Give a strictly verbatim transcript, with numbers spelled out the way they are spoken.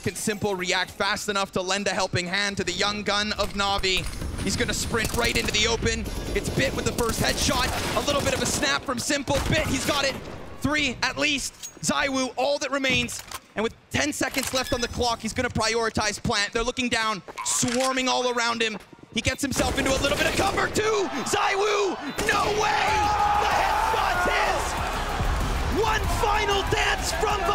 Can Simple react fast enough to lend a helping hand to the young gun of Navi? He's gonna sprint right into the open. It's Bit with the first headshot. A little bit of a snap from Simple. Bit, he's got it. Three at least. Zywoo, all that remains. And with ten seconds left on the clock, he's gonna prioritize plant. They're looking down, swarming all around him. He gets himself into a little bit of cover too. Zywoo, no way! The headshot's his! One final dance from